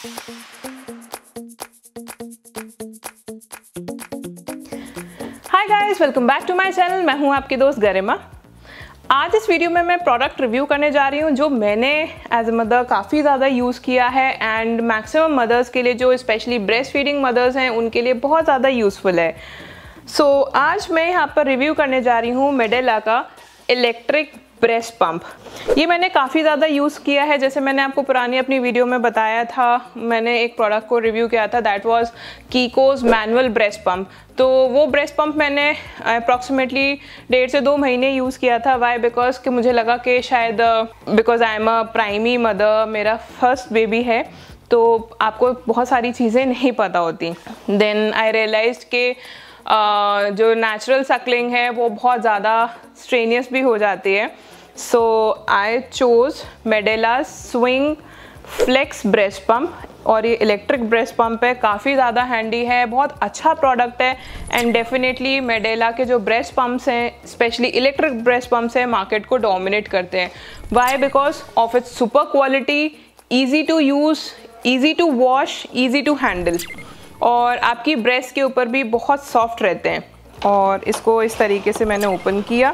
Hi guys, welcome back to my channel. मैं हूं आपकी दोस्त गरिमा। आज इस वीडियो में मैं प्रोडक्ट रिव्यू करने जा रही हूं जो मैंने एज अ मदर काफ़ी ज़्यादा यूज़ किया है एंड मैक्सिमम मदर्स के लिए, जो स्पेशली ब्रेस्ट फीडिंग मदर्स हैं, उनके लिए बहुत ज़्यादा यूज़फुल है। सो आज मैं यहाँ पर रिव्यू करने जा रही हूँ मेडेला का इलेक्ट्रिक ब्रेस्ट पंप। ये मैंने काफ़ी ज़्यादा यूज़ किया है। जैसे मैंने आपको पुरानी अपनी वीडियो में बताया था, मैंने एक प्रोडक्ट को रिव्यू किया था, दैट वाज कीकोज मैनुअल ब्रेस्ट पंप। तो वो ब्रेस्ट पंप मैंने अप्रॉक्सीमेटली 1.5 से 2 महीने यूज़ किया था। वाई? बिकॉज कि मुझे लगा कि शायद because I am a primi mother, मेरा फर्स्ट बेबी है, तो आपको बहुत सारी चीज़ें नहीं पता होती। देन आई रियलाइज्ड कि जो नेचुरल सकलिंग है वो बहुत ज़्यादा स्ट्रेनियस भी हो जाती है। So I chose Medela swing Flex breast pump, और ये इलेक्ट्रिक ब्रेस्ट पंप है, काफ़ी ज़्यादा हैंडी है, बहुत अच्छा प्रोडक्ट है। एंड डेफिनेटली मेडेला के जो ब्रेस्ट पंप्स हैं, स्पेशली इलेक्ट्रिक ब्रेस्ट पंप्स हैं, मार्केट को डोमिनेट करते हैं। Why? Because of its super quality, easy to use, easy to wash, easy to handle, और आपकी ब्रेस्ट के ऊपर भी बहुत सॉफ्ट रहते हैं। और इसको इस तरीके से मैंने ओपन किया।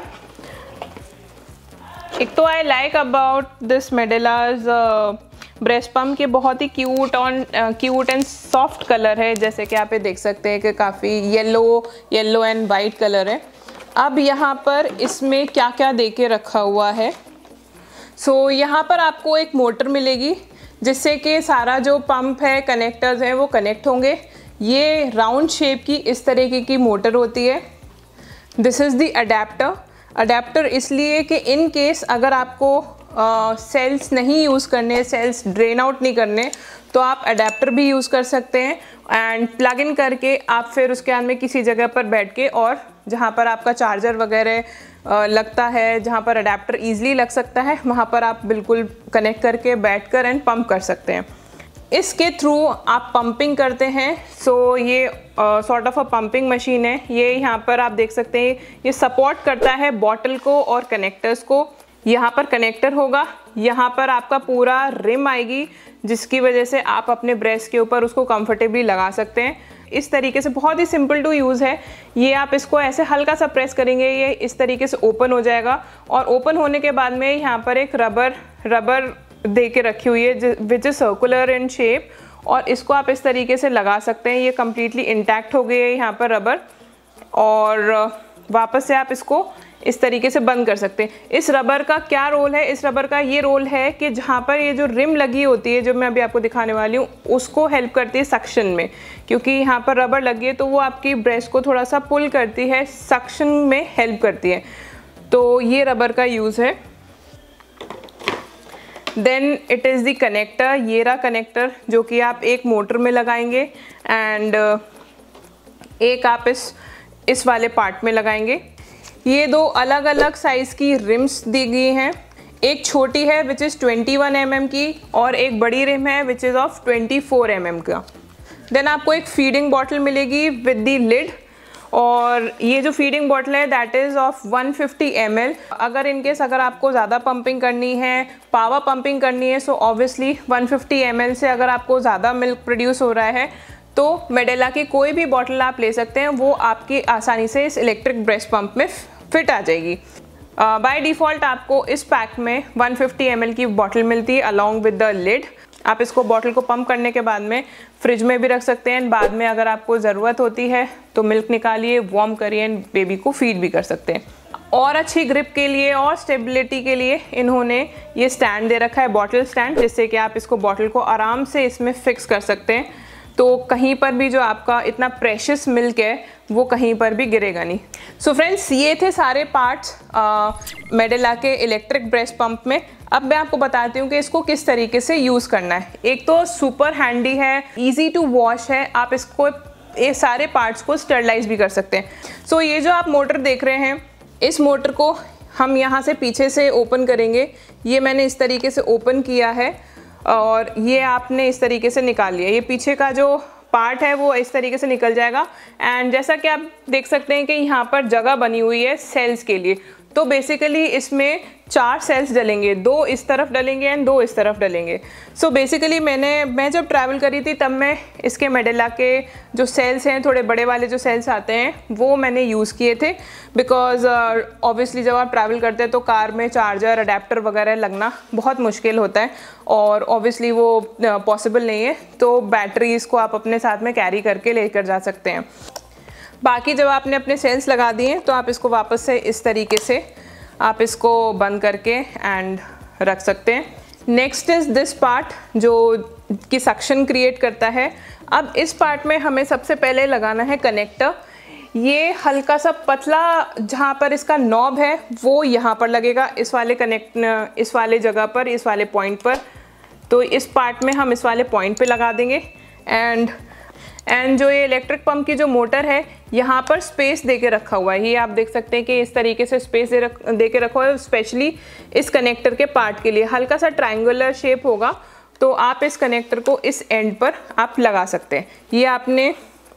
एक तो I like about this Medela's breast pump के बहुत ही क्यूट एंड सॉफ्ट कलर है। जैसे कि आप ये देख सकते हैं कि काफ़ी येलो एंड वाइट कलर है। अब यहाँ पर इसमें क्या क्या दे के रखा हुआ है। सो यहाँ पर आपको एक मोटर मिलेगी जिससे कि सारा जो पंप है, कनेक्टर्स हैं, वो कनेक्ट होंगे। ये राउंड शेप की इस तरीके की मोटर होती है। दिस इज़ द अडेप्टर इसलिए कि इन केस अगर आपको सेल्स नहीं यूज़ करने, सेल्स ड्रेन आउट नहीं करने, तो आप अडेप्टर भी यूज़ कर सकते हैं एंड प्लग इन करके आप फिर उसके अंदर में किसी जगह पर बैठ के, और जहाँ पर आपका चार्जर वगैरह लगता है, जहाँ पर अडेप्टर ईजिली लग सकता है, वहाँ पर आप बिल्कुल कनेक्ट करके बैठकर एंड पंप कर सकते हैं। इसके थ्रू आप पंपिंग करते हैं। सो ये sort of a pumping machine है। ये यहाँ पर आप देख सकते हैं, ये सपोर्ट करता है बॉटल को और कनेक्टर्स को। यहाँ पर कनेक्टर होगा, यहाँ पर आपका पूरा रिम आएगी, जिसकी वजह से आप अपने ब्रेस्ट के ऊपर उसको कंफर्टेबली लगा सकते हैं। इस तरीके से बहुत ही सिंपल टू यूज़ है। ये आप इसको ऐसे हल्का सा प्रेस करेंगे, ये इस तरीके से ओपन हो जाएगा, और ओपन होने के बाद में यहाँ पर एक रबर दे के रखी हुई है which is circular in shape, और इसको आप इस तरीके से लगा सकते हैं। ये कम्प्लीटली इंटैक्ट हो गई है यहाँ पर रबर, और वापस से आप इसको इस तरीके से बंद कर सकते हैं। इस रबर का क्या रोल है? इस रबर का ये रोल है कि जहाँ पर ये जो रिम लगी होती है, जो मैं अभी आपको दिखाने वाली हूँ, उसको हेल्प करती है सक्शन में। क्योंकि यहाँ पर रबर लगी है तो वो आपकी ब्रेस्ट को थोड़ा सा पुल करती है, सक्शन में हेल्प करती है। तो ये रबर का यूज़ है। Then it is the connector. ये रहा कनेक्टर, जो कि आप एक मोटर में लगाएंगे एंड एक आप इस वाले पार्ट में लगाएंगे। ये 2 अलग अलग साइज़ की रिम्स दी गई हैं। एक छोटी है विच इज़ 21 mm की, और एक बड़ी रिम है विच इज़ ऑफ 24 mm का। देन आपको एक फीडिंग बॉटल मिलेगी विद द लिड, और ये जो फीडिंग बॉटल है दैट इज़ ऑफ 150 ml। अगर आपको ज़्यादा पंपिंग करनी है, पावर पंपिंग करनी है, सो ऑब्वियसली 150 ml से अगर आपको ज़्यादा मिल्क प्रोड्यूस हो रहा है तो मेडेला की कोई भी बॉटल आप ले सकते हैं, वो आपकी आसानी से इस इलेक्ट्रिक ब्रेस्ट पंप में फिट आ जाएगी। बाय डिफ़ॉल्ट आपको इस पैक में 150 ml की बॉटल मिलती है अलॉन्ग विद द लिड। आप इसको बॉटल को पंप करने के बाद में फ्रिज में भी रख सकते हैं, बाद में अगर आपको ज़रूरत होती है तो मिल्क निकालिए, वार्म करिए एंड बेबी को फीड भी कर सकते हैं। और अच्छी ग्रिप के लिए और स्टेबिलिटी के लिए इन्होंने ये स्टैंड दे रखा है, बॉटल स्टैंड, जिससे कि आप इसको बॉटल को आराम से इसमें फिक्स कर सकते हैं। तो कहीं पर भी जो आपका इतना प्रेशियस मिल्क है वो कहीं पर भी गिरेगा नहीं। सो फ्रेंड्स, ये थे सारे पार्ट्स मेडेला के इलेक्ट्रिक ब्रेस्ट पंप में। अब मैं आपको बताती हूँ कि इसको किस तरीके से यूज़ करना है। एक तो सुपर हैंडी है, ईजी टू वॉश है, आप इसको ये सारे पार्ट्स को स्टरलाइज भी कर सकते हैं। सो ये जो आप मोटर देख रहे हैं, इस मोटर को हम यहाँ से पीछे से ओपन करेंगे। ये मैंने इस तरीके से ओपन किया है, और ये आपने इस तरीके से निकाल लिया। ये पीछे का जो पार्ट है वो इस तरीके से निकल जाएगा। एंड जैसा कि आप देख सकते हैं कि यहाँ पर जगह बनी हुई है सेल्स के लिए, तो बेसिकली इसमें 4 सेल्स डलेंगे, 2 इस तरफ डलेंगे एंड 2 इस तरफ डलेंगे। सो बेसिकली मैं जब ट्रैवल करी थी तब मैं इसके मेडेला के जो सेल्स हैं, थोड़े बड़े वाले जो सेल्स आते हैं वो मैंने यूज़ किए थे, बिकॉज ऑब्वियसली जब आप ट्रैवल करते हैं तो कार में चार्जर अडेप्टर वगैरह लगना बहुत मुश्किल होता है और ऑब्वियसली वो पॉसिबल नहीं है, तो बैटरीज़ को आप अपने साथ में कैरी करके लेकर जा सकते हैं। बाकी जब आपने अपने सेल्स लगा दिए हैं तो आप इसको वापस से इस तरीके से आप इसको बंद करके एंड रख सकते हैं। नेक्स्ट इज़ दिस पार्ट जो कि सक्शन क्रिएट करता है। अब इस पार्ट में हमें सबसे पहले लगाना है कनेक्टर। ये हल्का सा पतला जहाँ पर इसका नॉब है वो यहाँ पर लगेगा, इस वाले जगह पर, इस वाले पॉइंट पर। तो इस पार्ट में हम इस वाले पॉइंट पे लगा देंगे एंड जो ये इलेक्ट्रिक पंप की जो मोटर है यहाँ पर स्पेस दे के रखा हुआ है। ये आप देख सकते हैं कि इस तरीके से स्पेस दे के रखा हुआ है, स्पेशली इस कनेक्टर के पार्ट के लिए। हल्का सा ट्रायंगुलर शेप होगा, तो आप इस कनेक्टर को इस एंड पर आप लगा सकते हैं। ये आपने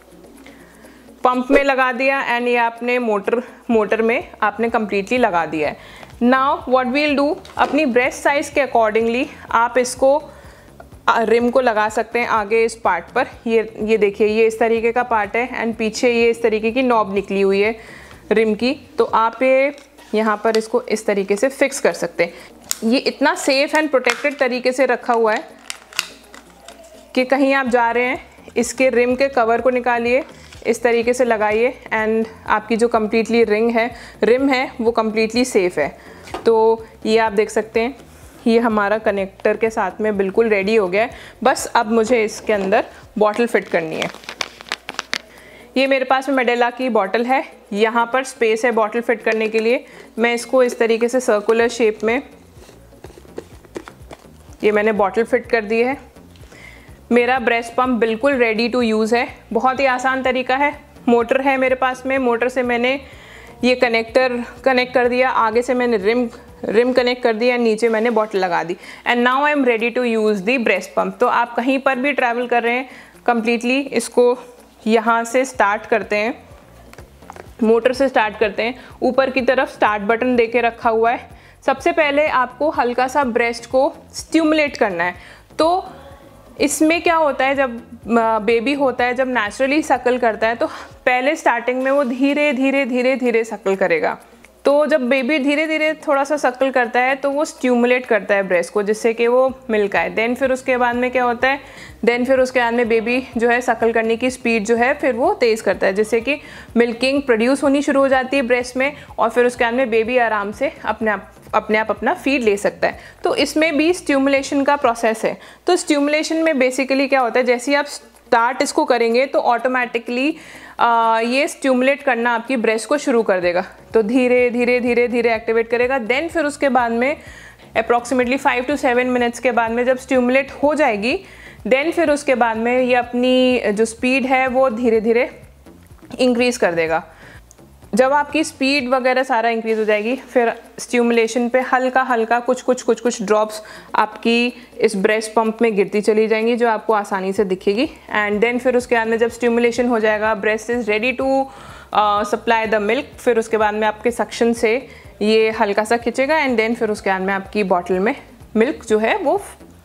पंप में लगा दिया एंड ये आपने मोटर में आपने कम्प्लीटली लगा दिया है। नाउ व्हाट वील डू, अपनी ब्रेस्ट साइज़ के अकॉर्डिंगली आप इसको रिम को लगा सकते हैं आगे इस पार्ट पर। ये देखिए, ये इस तरीके का पार्ट है एंड पीछे ये इस तरीके की नॉब निकली हुई है रिम की, तो आप ये यहाँ पर इसको इस तरीके से फिक्स कर सकते हैं। ये इतना सेफ एंड प्रोटेक्टेड तरीके से रखा हुआ है कि कहीं आप जा रहे हैं, इसके रिम के कवर को निकालिए, इस तरीके से लगाइए एंड आपकी जो कम्प्लीटली रिम है वो कम्प्लीटली सेफ़ है। तो ये आप देख सकते हैं, ये हमारा कनेक्टर के साथ में बिल्कुल रेडी हो गया है। बस अब मुझे इसके अंदर बॉटल फिट करनी है। ये मेरे पास में मेडेला की बॉटल है, यहाँ पर स्पेस है बॉटल फिट करने के लिए। मैं इसको इस तरीके से सर्कुलर शेप में ये मैंने बॉटल फिट कर दी है। मेरा ब्रेस्ट पंप बिल्कुल रेडी टू यूज़ है। बहुत ही आसान तरीका है। मोटर है मेरे पास में, मोटर से मैंने ये कनेक्टर कनेक्ट कर दिया, आगे से मैंने रिम कनेक्ट कर दिया, नीचे मैंने बॉटल लगा दी and now I am ready to use the breast pump. तो आप कहीं पर भी ट्रैवल कर रहे हैं, कम्प्लीटली इसको यहाँ से स्टार्ट करते हैं, मोटर से स्टार्ट करते हैं। ऊपर की तरफ स्टार्ट बटन दे के रखा हुआ है। सबसे पहले आपको हल्का सा ब्रेस्ट को स्टिमुलेट करना है। तो इसमें क्या होता है, जब बेबी होता है, जब नेचुरली सकल करता है तो पहले स्टार्टिंग में वो धीरे धीरे सकल करेगा। तो जब बेबी धीरे धीरे थोड़ा सा सकल करता है तो वो स्टिमुलेट करता है ब्रेस्ट को, जिससे कि वो मिल्क आए। देन फिर उसके बाद में क्या होता है, उसके बाद में बेबी जो है सकल करने की स्पीड जो है फिर वो तेज़ करता है, जिससे कि मिल्किंग प्रोड्यूस होनी शुरू हो जाती है ब्रेस्ट में और फिर उसके बाद में बेबी आराम से अपने आप अपना फीड ले सकता है। तो इसमें भी स्टिमुलेशन का प्रोसेस है। तो स्टिमुलेशन में बेसिकली क्या होता है, जैसे ही आप स्टार्ट इसको करेंगे तो ऑटोमेटिकली ये स्टिमुलेट करना आपकी ब्रेस्ट को शुरू कर देगा। तो धीरे धीरे एक्टिवेट करेगा। देन फिर उसके बाद में अप्रॉक्सीमेटली 5 to 7 मिनट्स के बाद में जब स्टिमुलेट हो जाएगी, देन फिर उसके बाद में ये अपनी जो स्पीड है वो धीरे धीरे इंक्रीज़ कर देगा। जब आपकी स्पीड वगैरह सारा इंक्रीज़ हो जाएगी, फिर स्टिमुलेशन पे हल्का कुछ ड्रॉप्स आपकी इस ब्रेस्ट पंप में गिरती चली जाएंगी, जो आपको आसानी से दिखेगी। एंड देन फिर उसके बाद में जब स्टिमुलेशन हो जाएगा, breast is ready to supply the milk. फिर उसके बाद में आपके सक्शन से ये हल्का सा खिंचेगा एंड देन फिर उसके बाद में आपकी बॉटल में मिल्क जो है वो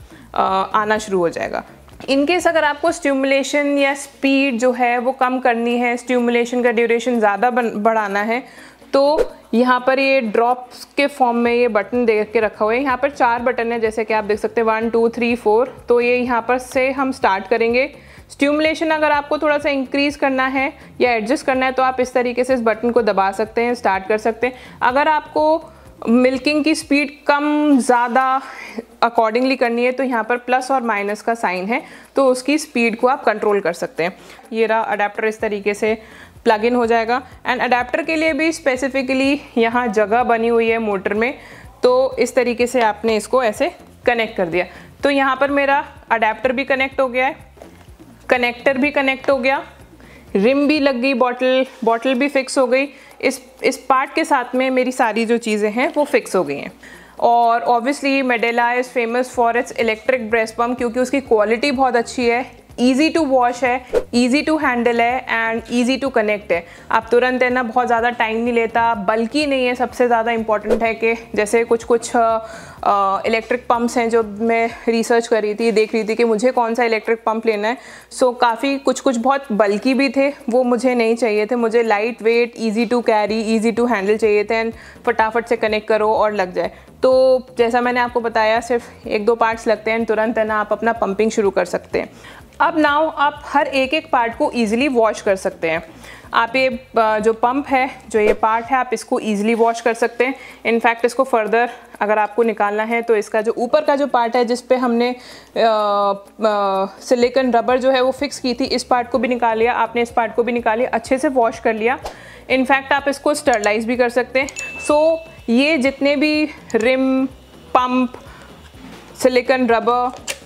आना शुरू हो जाएगा। इनकेस अगर आपको स्टिमुलेशन या स्पीड जो है वो कम करनी है, स्टिमुलेशन का ड्यूरेशन ज़्यादा बढ़ाना है, तो यहाँ पर ये ड्रॉप्स के फॉर्म में ये बटन दे के रखा हुआ है। यहाँ पर 4 बटन है, जैसे कि आप देख सकते हैं 1 2 3 4। तो ये यहाँ पर से हम स्टार्ट करेंगे। स्टिमुलेशन अगर आपको थोड़ा सा इंक्रीज़ करना है या एडजस्ट करना है तो आप इस तरीके से इस बटन को दबा सकते हैं, स्टार्ट कर सकते हैं। अगर आपको मिल्किंग की स्पीड कम ज़्यादा अकॉर्डिंगली करनी है तो यहाँ पर प्लस और माइनस का साइन है, तो उसकी स्पीड को आप कंट्रोल कर सकते हैं। ये रहा अडेप्टर, इस तरीके से प्लग इन हो जाएगा। एंड अडेप्टर के लिए भी स्पेसिफिकली यहाँ जगह बनी हुई है मोटर में, तो इस तरीके से आपने इसको ऐसे कनेक्ट कर दिया। तो यहाँ पर मेरा अडेप्टर भी कनेक्ट हो गया है, कनेक्टर भी कनेक्ट हो गया, रिम भी लग गई, बॉटल भी फिक्स हो गई। इस पार्ट के साथ में मेरी सारी जो चीज़ें हैं वो फिक्स हो गई हैं। और obviously Medela is famous for its electric breast pump, क्योंकि उसकी क्वालिटी बहुत अच्छी है। ईजी टू वॉश है, ईजी टू हैंडल है एंड ईजी टू कनेक्ट है। आप तुरंत है ना, बहुत ज़्यादा टाइम नहीं लेता, बल्कि नहीं है। सबसे ज़्यादा इंपॉर्टेंट है कि जैसे कुछ इलेक्ट्रिक पंप्स हैं जो मैं रिसर्च कर रही थी, देख रही थी कि मुझे कौन सा इलेक्ट्रिक पंप लेना है। सो काफ़ी कुछ बहुत बल्कि भी थे, वो मुझे नहीं चाहिए थे। मुझे light weight, easy to carry, easy to handle चाहिए थे एंड फटाफट से कनेक्ट करो और लग जाए। तो जैसा मैंने आपको बताया, सिर्फ 1-2 पार्ट्स लगते हैं, तुरंत है ना आप अपना पंपिंग शुरू कर सकते हैं। अब नाउ आप हर एक पार्ट को ईजिली वॉश कर सकते हैं। आप ये जो पंप है, जो ये पार्ट है, आप इसको ईजिली वॉश कर सकते हैं। इनफैक्ट इसको फर्दर अगर आपको निकालना है तो इसका जो ऊपर का जो पार्ट है, जिस पे हमने सिलिकॉन रबर जो है वो फिक्स की थी, इस पार्ट को भी निकाल लिया आपने, इस पार्ट को भी निकाल लिया, अच्छे से वॉश कर लिया। इनफैक्ट आप इसको स्टरलाइज भी कर सकते हैं। सो ये जितने भी rim, pump, silicone rubber,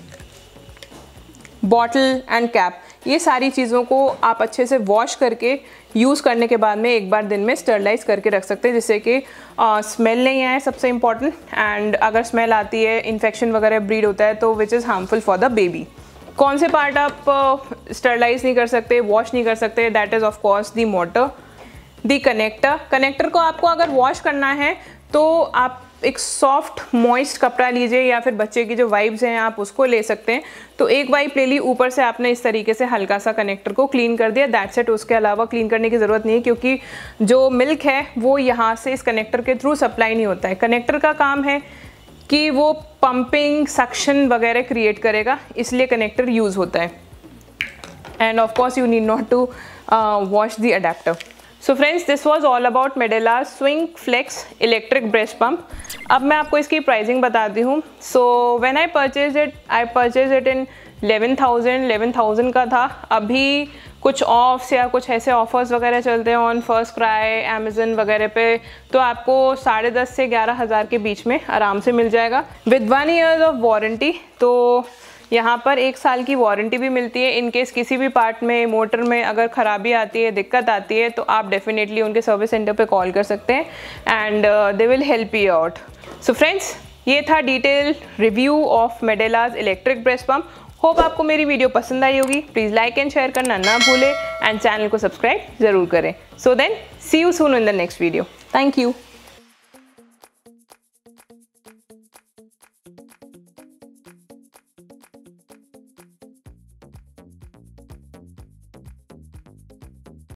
bottle and cap, ये सारी चीज़ों को आप अच्छे से वॉश करके यूज़ करने के बाद में एक बार दिन में स्टरलाइज करके रख सकते हैं, जिससे कि स्मेल नहीं आए, सबसे इम्पॉर्टेंट। एंड अगर स्मेल आती है, इन्फेक्शन वगैरह ब्रीड होता है, तो which is harmful for the baby. कौन से पार्ट आप स्टरलाइज नहीं कर सकते, वॉश नहीं कर सकते? That is of course the motor, the connector. Connector को आपको अगर वॉश करना है तो आप एक सॉफ्ट मॉइस्ट कपड़ा लीजिए, या फिर बच्चे की जो वाइप्स हैं आप उसको ले सकते हैं। तो एक वाइप ले ली, ऊपर से आपने इस तरीके से हल्का सा कनेक्टर को क्लीन कर दिया, दैट्स इट। उसके अलावा क्लीन करने की ज़रूरत नहीं है, क्योंकि जो मिल्क है वो यहाँ से इस कनेक्टर के थ्रू सप्लाई नहीं होता है। कनेक्टर का काम है कि वो पंपिंग, सक्शन वगैरह क्रिएट करेगा, इसलिए कनेक्टर यूज़ होता है। And of course you need not to wash the adapter. So friends, this was all about Medela swing flex electric breast pump. अब मैं आपको इसकी प्राइसिंग बताती हूँ। So when I purchase it in 11,000 का था। अभी कुछ ऑफ्स या कुछ ऐसे ऑफर्स वगैरह चलते हैं ऑन फर्स्ट क्राई, अमेजन वगैरह पे, तो आपको 10,500 से 11,000 के बीच में आराम से मिल जाएगा विद 1 ईयर ऑफ वारंटी। तो यहाँ पर 1 साल की वारंटी भी मिलती है। इन केस किसी भी पार्ट में, मोटर में अगर ख़राबी आती है, दिक्कत आती है, तो आप डेफिनेटली उनके सर्विस सेंटर पे कॉल कर सकते हैं and they will help you out. So friends, ये था detail review of Medela's electric breast pump. Hope आपको मेरी वीडियो पसंद आई होगी। प्लीज़ लाइक एंड शेयर करना ना भूलें एंड चैनल को सब्सक्राइब ज़रूर करें। So then see you soon in the next video. Thank you.